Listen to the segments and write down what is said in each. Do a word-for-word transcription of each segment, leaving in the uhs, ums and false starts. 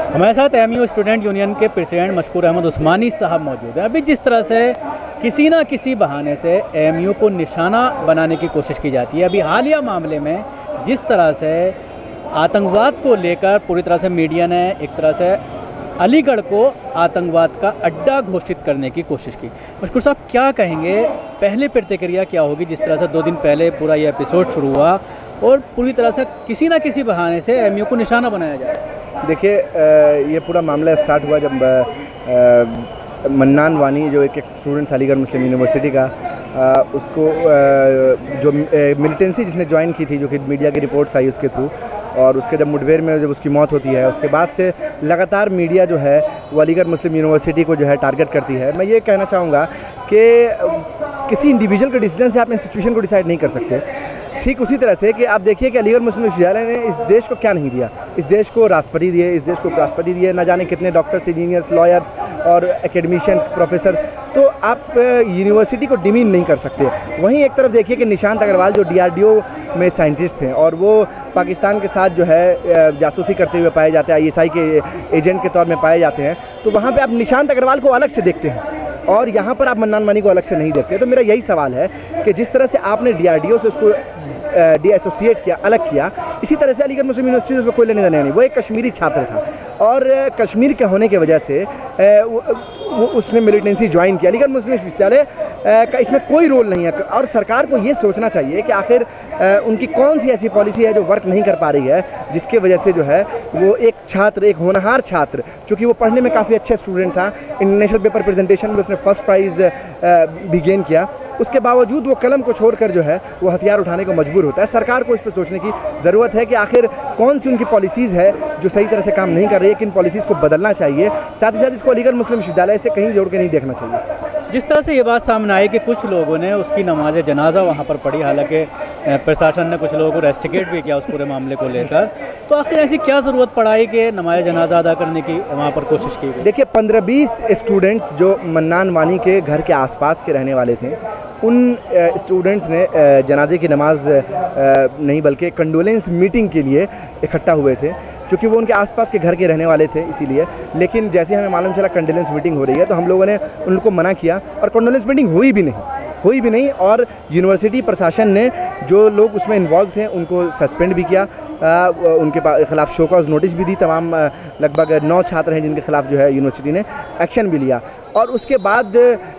हमारे साथ MU student union के प्रेसिडेंट मशकूर अहमद उस्मानी साहब मौजूद हैं। अभी जिस तरह से किसी ना किसी बहाने से एमयू को निशाना बनाने की कोशिश की जाती है, अभी हालिया मामले में जिस तरह से आतंकवाद को लेकर पूरी तरह से मीडिया ने एक तरह से अलीगढ़ को आतंकवाद का अड्डा घोषित करने की कोशिश की, मशकूर साहब क्या कहेंगे? पहले प्रतिक्रिया क्या होगी जिस तरह से दो दिन पहले पूरा ये एपिसोड शुरू हुआ और पूरी तरह से किसी ना किसी बहाने से एमयू को निशाना बनाया जाए? देखिए, ये पूरा मामला स्टार्ट हुआ जब मन्नान वानी जो एक एक स्टूडेंट था अलीगढ़ मुस्लिम यूनिवर्सिटी का, आ, उसको आ, जो मिलिटेंसी जिसने ज्वाइन की थी, जो कि मीडिया की रिपोर्ट्स आई उसके थ्रू, और उसके जब मुठभेड़ में जब उसकी मौत होती है, उसके बाद से लगातार मीडिया जो है वो अलीगढ़ मुस्लिम यूनिवर्सिटी को जो है टारगेट करती है। मैं ये कहना चाहूँगा कि किसी इंडिविजुअल के डिसीजन से आप इंस्टीट्यूशन को डिसाइड नहीं कर सकते। ठीक उसी तरह से कि आप देखिए कि अलीगढ़ मुस्लिम विश्वविद्यालय ने इस देश को क्या नहीं दिया। इस देश को राष्ट्रपति दिए, इस देश को उपराष्ट्रपति दिए, ना जाने कितने डॉक्टर्स, इंजीनियर्स, लॉयर्स और एकेडमिशियन, प्रोफेसर। तो आप यूनिवर्सिटी को डिमीन नहीं कर सकते। वहीं एक तरफ देखिए कि निशांत अग्रवाल जो डीआरडीओ में साइंटिस्ट थे और वो पाकिस्तान के साथ जो है जासूसी करते हुए पाए जाते हैं, आईएसआई के एजेंट के तौर में पाए जाते हैं, तो वहाँ पर आप निशांत अग्रवाल को अलग से देखते हैं और यहाँ पर आप मन्नान वानी को अलग से नहीं देखते। तो मेरा यही सवाल है कि जिस तरह से आपने डीआरडीओ से उसको डी एसोसिएट किया, अलग किया, इसी तरह से अलीगढ़ मुस्लिम यूनिवर्सिटी से उसको कोई लेने देने नहीं। वो एक कश्मीरी छात्र था और कश्मीर के होने की वजह से वो उसने मिलिटेंसी ज्वाइन किया। अलीगढ़ मुस्लिम विश्वविद्यालय का इसमें कोई रोल नहीं है और सरकार को ये सोचना चाहिए कि आखिर उनकी कौन सी ऐसी पॉलिसी है जो वर्क नहीं कर पा रही है, जिसके वजह से जो है वो एक छात्र, एक होनहार छात्र, चूँकि वो पढ़ने में काफ़ी अच्छा स्टूडेंट था, इंटरनेशनल पेपर प्रेजेंटेशन में उसने फर्स्ट प्राइज़ भी गेन किया, उसके बावजूद वो कलम को छोड़कर जो है वो हथियार उठाने को मजबूर होता है। सरकार को इस पर सोचने की ज़रूरत है कि आखिर कौन सी उनकी पॉलिसीज़ है जो सही तरह से काम नहीं कर रही है, किन पॉलिसीज़ को बदलना चाहिए। साथ ही साथ इसको अलीगढ़ मुस्लिम विश्वविद्यालय से कहीं जोड़ के नहीं देखना चाहिए। जिस तरह से ये बात सामने आई कि कुछ लोगों ने उसकी नमाज जनाजा वहाँ पर पढ़ी, हालांकि प्रशासन ने कुछ लोगों को रेस्टिकेट भी किया उस पूरे मामले को लेकर, तो आखिर ऐसी क्या ज़रूरत पड़ाई कि नमाज जनाजा अदा करने की वहाँ पर कोशिश की गई? देखिए, पंद्रह बीस स्टूडेंट्स जो मन्नान वानी के घर के आसपास के रहने वाले थे, उन स्टूडेंट्स ने जनाजे की नमाज नहीं बल्कि कंडोलेंस मीटिंग के लिए इकट्ठा हुए थे, क्योंकि वो उनके आसपास के घर के रहने वाले थे इसीलिए। लेकिन जैसे हमें मालूम चला कंडोलेंस मीटिंग हो रही है तो हम लोगों ने उनको मना किया और कंडोलेंस मीटिंग हुई भी नहीं हुई भी नहीं और यूनिवर्सिटी प्रशासन ने जो लोग उसमें इन्वॉल्व थे उनको सस्पेंड भी किया, आ, उनके खिलाफ शो कॉज नोटिस भी दी। तमाम लगभग नौ छात्र हैं जिनके खिलाफ जो है यूनिवर्सिटी ने एक्शन भी लिया। और उसके बाद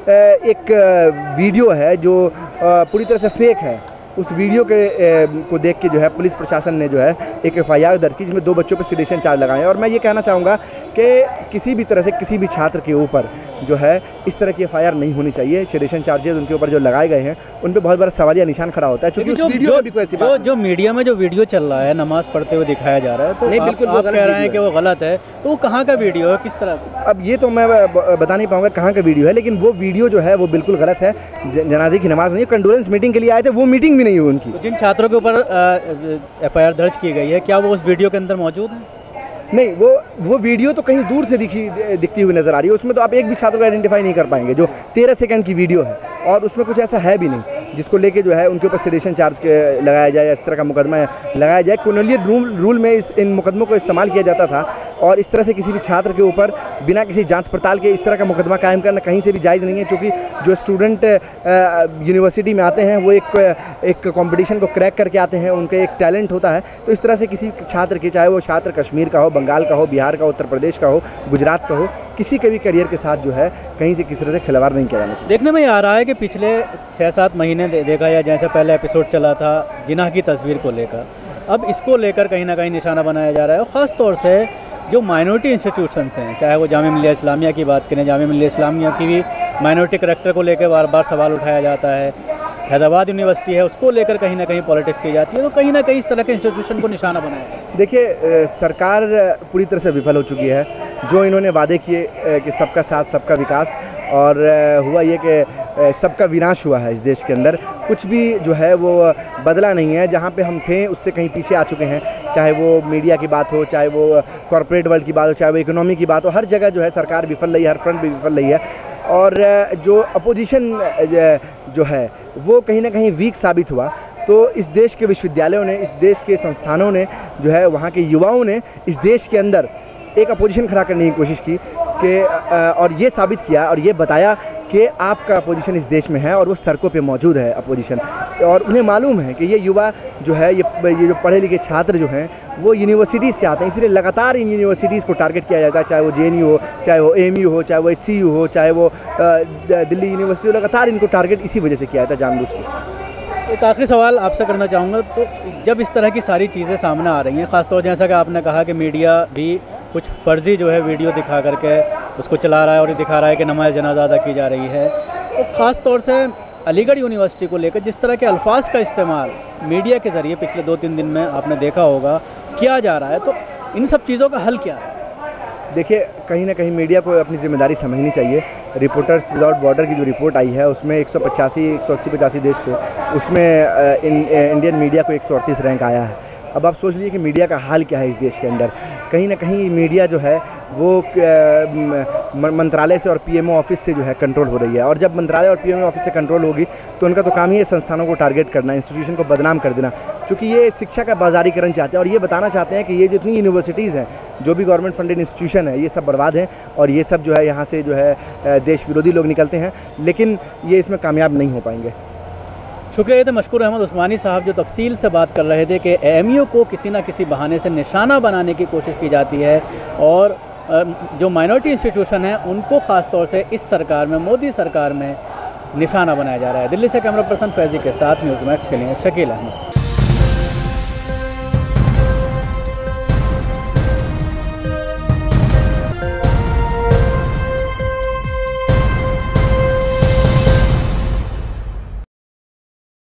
एक वीडियो है जो पूरी तरह से फेक है, उस वीडियो के ए, को देख के जो है पुलिस प्रशासन ने जो है एक एफ आई आर दर्ज की जिसमें दो बच्चों पर सिडेशन चार्ज लगाए। और मैं ये कहना चाहूँगा कि किसी भी तरह से किसी भी छात्र के ऊपर जो है इस तरह की एफ आई आर नहीं होनी चाहिए। सिडेशन चार्जेस उनके ऊपर जो लगाए गए हैं उन पर बहुत बड़ा सवालिया निशान खड़ा होता है, क्योंकि उस वीडियो में भी कोई ऐसी बात जो, जो मीडिया में जो वीडियो चल रहा है नमाज पढ़ते हुए दिखाया जा रहा है, तो नहीं, बिल्कुल आप कह रहे हैं कि वो गलत है, तो वो कहाँ का वीडियो है, किस तरह? अब ये तो मैं बता नहीं पाऊँगा कहाँ का वीडियो है, लेकिन वो वीडियो जो है वो बिल्कुल गलत है। जनाजे की नमाज नहीं, कंडोलेंस मीटिंग के लिए आए थे, वो मीटिंग भी नहीं हुई उनकी। जिन छात्रों के ऊपर एफ आई आर दर्ज की गई है, क्या वो उस वीडियो के अंदर मौजूद है? नहीं, वो वो वीडियो तो कहीं दूर से दिखी दिखती हुई नज़र आ रही है। उसमें तो आप एक भी छात्र को आइडेंटिफाई नहीं कर पाएंगे। जो तेरह सेकंड की वीडियो है और उसमें कुछ ऐसा है भी नहीं जिसको लेके जो है उनके ऊपर सिडेशन चार्ज के लगाया जाए या इस तरह का मुकदमा लगाया जाए। कॉलोनियल रूल रूल में इस इन मुकदमों को इस्तेमाल किया जाता था और इस तरह से किसी भी छात्र के ऊपर बिना किसी जांच पड़ताल के इस तरह का मुकदमा कायम करना कहीं से भी जायज़ नहीं है, क्योंकि जो स्टूडेंट यूनिवर्सिटी में आते हैं वो एक एक कॉम्पिटिशन को क्रैक करके आते हैं, उनका एक टैलेंट होता है। तो इस तरह से किसी छात्र के, चाहे वो छात्र कश्मीर का हो, बंगाल का हो, बिहार का, उत्तर प्रदेश का हो, गुजरात का हो, किसी के भी करियर के साथ जो है कहीं से किसी तरह से खिलवाड़ नहीं किया जाना चाहिए। देखने में ये आ रहा है कि पिछले छः सात महीने दे, देखा या जैसे पहले एपिसोड चला था जिनाह की तस्वीर को लेकर, अब इसको लेकर कहीं ना कहीं निशाना बनाया जा रहा है। और ख़ास तौर से जो माइनॉरिटी इंस्टीट्यूशंस हैं, चाहे वो जामिया मिल्लिया इस्लामिया की बात करें, जामिया मिल्लिया इस्लामिया की भी माइनॉरिटी करैक्टर को लेकर बार बार सवाल उठाया जाता है। हैदराबाद यूनिवर्सिटी है, उसको लेकर कहीं ना कहीं पॉलिटिक्स की जाती है, तो कहीं ना कहीं इस तरह के इंस्टीट्यूशन को निशाना बनाया। देखिए, सरकार पूरी तरह से विफल हो चुकी है। जो इन्होंने वादे किए कि सबका साथ सबका विकास, और हुआ ये कि सबका विनाश हुआ है इस देश के अंदर। कुछ भी जो है वो बदला नहीं है। जहाँ पे हम थे उससे कहीं पीछे आ चुके हैं, चाहे वो मीडिया की बात हो, चाहे वो कॉरपोरेट वर्ल्ड की बात हो, चाहे वो इकोनॉमी की बात हो, हर जगह जो है सरकार विफल रही है, हर फ्रंट भी विफल रही है। और जो अपोजिशन जो है वो कहीं ना कहीं वीक साबित हुआ। तो इस देश के विश्वविद्यालयों ने, इस देश के संस्थानों ने जो है, वहाँ के युवाओं ने इस देश के अंदर एक अपोजिशन खड़ा करने की कोशिश की कि और ये साबित किया और ये बताया कि आपका अपोजिशन इस देश में है और वो सड़कों पे मौजूद है अपोजिशन, और उन्हें मालूम है कि ये युवा जो है, ये ये जो पढ़े लिखे छात्र जो हैं वो यूनिवर्सिटीज़ से आते हैं, इसलिए लगातार इन यूनिवर्सिटीज़ को टारगेट किया जाता है, चाहे वो जे एन यू हो, चाहे वो ए एम यू हो, चाहे वो एच सी यू हो, चाहे वो दिल्ली यूनिवर्सिटी हो, लगातार इनको टारगेट इसी वजह से किया जाता है जानबूझ के। एक आखिरी सवाल आपसे करना चाहूँगा, तो जब इस तरह की सारी चीज़ें सामने आ रही हैं, ख़ासतौर जैसा कि आपने कहा कि मीडिया भी कुछ फर्जी जो है वीडियो दिखा करके उसको चला रहा है और ये दिखा रहा है कि नमाज़ जनाजा अदा की जा रही है, तो ख़ास तौर से अलीगढ़ यूनिवर्सिटी को लेकर जिस तरह के अल्फाज का इस्तेमाल मीडिया के ज़रिए पिछले दो तीन दिन में आपने देखा होगा किया जा रहा है, तो इन सब चीज़ों का हल क्या है? देखिए, कहीं ना कहीं मीडिया को अपनी जिम्मेदारी समझनी चाहिए। रिपोर्टर्स विदाउट बॉर्डर की जो रिपोर्ट आई है उसमें एक सौ पचासी एक सौ अस्सी पचासी देश थे, उसमें इन, इंडियन मीडिया को एक सौ अड़तीस रैंक आया है। अब आप सोच लीजिए कि मीडिया का हाल क्या है इस देश के अंदर। कहीं ना कहीं मीडिया जो है वो मंत्रालय से और पीएमओ ऑफिस से जो है कंट्रोल हो रही है, और जब मंत्रालय और पीएमओ ऑफिस से कंट्रोल होगी तो उनका तो काम ही है संस्थानों को टारगेट करना, इंस्टीट्यूशन को बदनाम कर देना, क्योंकि ये शिक्षा का बाजारीकरण चाहते हैं और ये बताना चाहते हैं कि ये जितनी यूनिवर्सिटीज़ हैं, जो भी गवर्नमेंट फंडेड इंस्टीट्यूशन है, ये सब बर्बाद हैं और ये सब जो है यहाँ से जो है देश विरोधी लोग निकलते हैं, लेकिन ये इसमें कामयाब नहीं हो पाएंगे। शुक्रिया थे मशकूर अहमद उस्मानी साहब जो तफसील से बात कर रहे थे कि ए एम यू को किसी न किसी बहाने से निशाना बनाने की कोशिश की जाती है और जो माइनॉरिटी इंस्टीट्यूशन हैं उनको ख़ास तौर से इस सरकार में, मोदी सरकार में निशाना बनाया जा रहा है। दिल्ली से कैमरा पर्सन फैज़ी के साथ न्यूज़ मैक्स के लिए शकील अहमद।